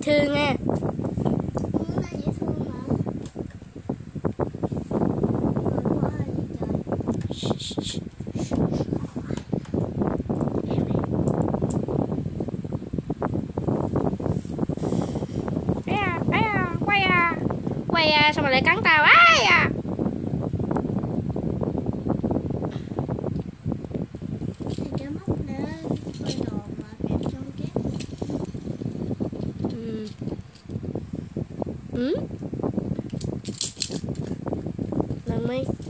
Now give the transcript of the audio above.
thương nha. Quay à, sao mà lại cắn tao? Ai à. Lần mi